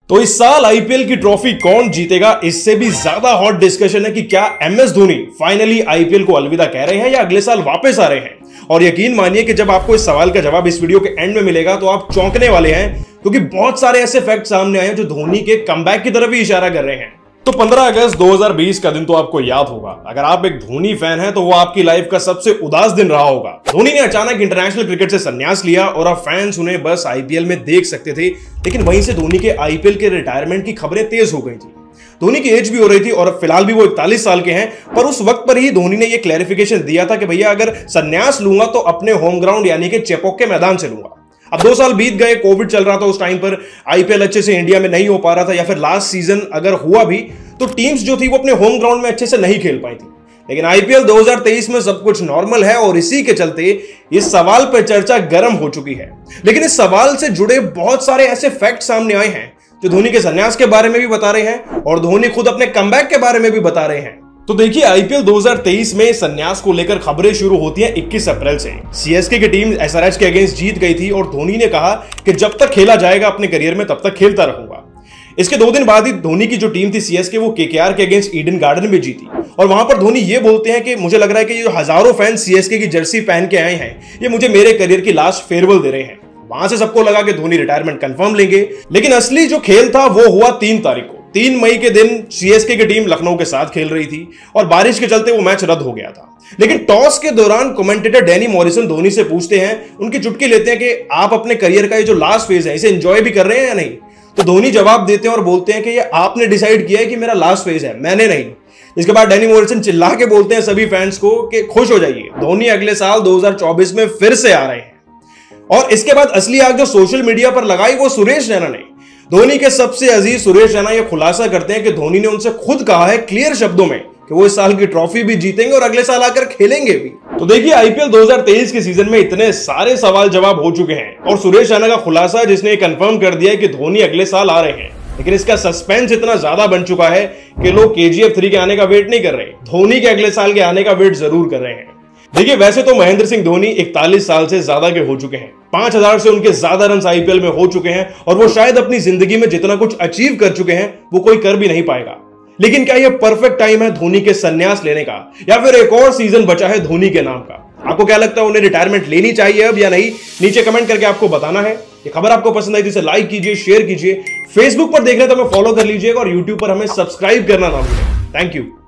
तो इस साल आईपीएल की ट्रॉफी कौन जीतेगा, इससे भी ज्यादा हॉट डिस्कशन है कि क्या एमएस धोनी फाइनली आईपीएल को अलविदा कह रहे हैं या अगले साल वापस आ रहे हैं। और यकीन मानिए कि जब आपको इस सवाल का जवाब इस वीडियो के एंड में मिलेगा तो आप चौंकने वाले हैं, क्योंकि बहुत सारे ऐसे फैक्ट सामने आए हैं जो धोनी के कमबैक की तरफ ही इशारा कर रहे हैं। तो 15 अगस्त 2020 का दिन तो आपको याद होगा। अगर आप एक धोनी फैन हैं तो वो आपकी लाइफ का सबसे उदास दिन रहा होगा। धोनी ने अचानक इंटरनेशनल क्रिकेट से संन्यास लिया और अब फैंस उन्हें बस आईपीएल में देख सकते थे। लेकिन वहीं से धोनी के आईपीएल के रिटायरमेंट की खबरें तेज हो गई थी। धोनी की एज भी हो रही थी और फिलहाल भी वो 41 साल के हैं। पर उस वक्त पर ही धोनी ने यह क्लैरिफिकेशन दिया था कि भैया अगर संन्यास लूंगा तो अपने होम ग्राउंड यानी कि चेपॉक के मैदान से लूंगा। अब 2 साल बीत गए, कोविड चल रहा था उस टाइम पर, आईपीएल अच्छे से इंडिया में नहीं हो पा रहा था, या फिर लास्ट सीजन अगर हुआ भी तो टीम्स जो थी वो अपने होम ग्राउंड में अच्छे से नहीं खेल पाई थी। लेकिन आईपीएल 2023 में सब कुछ नॉर्मल है और इसी के चलते इस सवाल पर चर्चा गर्म हो चुकी है। लेकिन इस सवाल से जुड़े बहुत सारे ऐसे फैक्ट सामने आए हैं जो धोनी के संन्यास के बारे में भी बता रहे हैं और धोनी खुद अपने कमबैक के बारे में भी बता रहे हैं। तो देखिए, आईपीएल 2023 में संन्यास को लेकर खबरें शुरू होती हैं 21 अप्रैल से। सीएसके की टीम एसआरएच के अगेंस्ट जीत गई थी और धोनी ने कहा कि जब तक खेला जाएगा अपने करियर में तब तक खेलता रहूंगा। इसके 2 दिन बाद ही धोनी की जो टीम थी सीएसके, वो केकेआर के अगेंस्ट ईडन गार्डन में जीती। और वहां पर धोनी ये बोलते हैं कि मुझे लग रहा है कि ये हजारों फैन सीएसके की जर्सी पहन के आए हैं, ये मुझे मेरे करियर की लास्ट फेयरवेल दे रहे हैं। वहां से सबको लगा कि धोनी रिटायरमेंट कंफर्म लेंगे। लेकिन असली जो खेल था वो हुआ 3 तारीख को। 3 मई के दिन सीएसके की टीम लखनऊ के साथ खेल रही थी और बारिश के चलते वो मैच रद्द हो गया था। लेकिन टॉस के दौरान कमेंटेटर डैनी मॉरिसन धोनी से पूछते हैं, उनकी चुटकी लेते हैं कि आप अपने करियर का ये जो लास्ट फेज है इसे एंजॉय भी कर रहे हैं या नहीं। तो धोनी जवाब देते हैं और बोलते हैं कि ये आपने डिसाइड किया है कि मेरा लास्ट फेज है, मैंने नहीं। इसके बाद डैनी मॉरिसन चिल्ला के बोलते हैं सभी फैंस को कि खुश हो जाइए, धोनी अगले साल 2024 में फिर से आ रहे हैं। और इसके बाद असली आग जो सोशल मीडिया पर लगाई वो सुरेश रैना ने। धोनी के सबसे अजीज सुरेश रैना ये खुलासा करते हैं कि धोनी ने उनसे खुद कहा है क्लियर शब्दों में कि वो इस साल की ट्रॉफी भी जीतेंगे और अगले साल आकर खेलेंगे भी। तो देखिए, आईपीएल 2023 के सीजन में इतने सारे सवाल जवाब हो चुके हैं और सुरेश रैना का खुलासा जिसने कंफर्म कर दिया है कि धोनी अगले साल आ रहे हैं। लेकिन इसका सस्पेंस इतना ज्यादा बन चुका है कि लोग केजीएफ 3 के आने का वेट नहीं कर रहे, धोनी के अगले साल के आने का वेट जरूर कर रहे हैं। देखिए, वैसे तो महेंद्र सिंह धोनी 41 साल से ज्यादा के हो चुके हैं। 5000 से उनके ज्यादा रन आईपीएल में हो चुके हैं और वो शायद अपनी जिंदगी में जितना कुछ अचीव कर चुके हैं वो कोई कर भी नहीं पाएगा। लेकिन क्या ये परफेक्ट टाइम है धोनी के संन्यास लेने का, या फिर एक और सीजन बचा है धोनी के नाम का? आपको क्या लगता है, उन्हें रिटायरमेंट लेनी चाहिए अब या नहीं? नीचे कमेंट करके आपको बताना है। ये खबर आपको पसंद आई तो इसे लाइक कीजिए, शेयर कीजिए। फेसबुक पर देख रहे तो हमें फॉलो कर लीजिएगा और यूट्यूब पर हमें सब्सक्राइब करना ना भूलें। Thank you.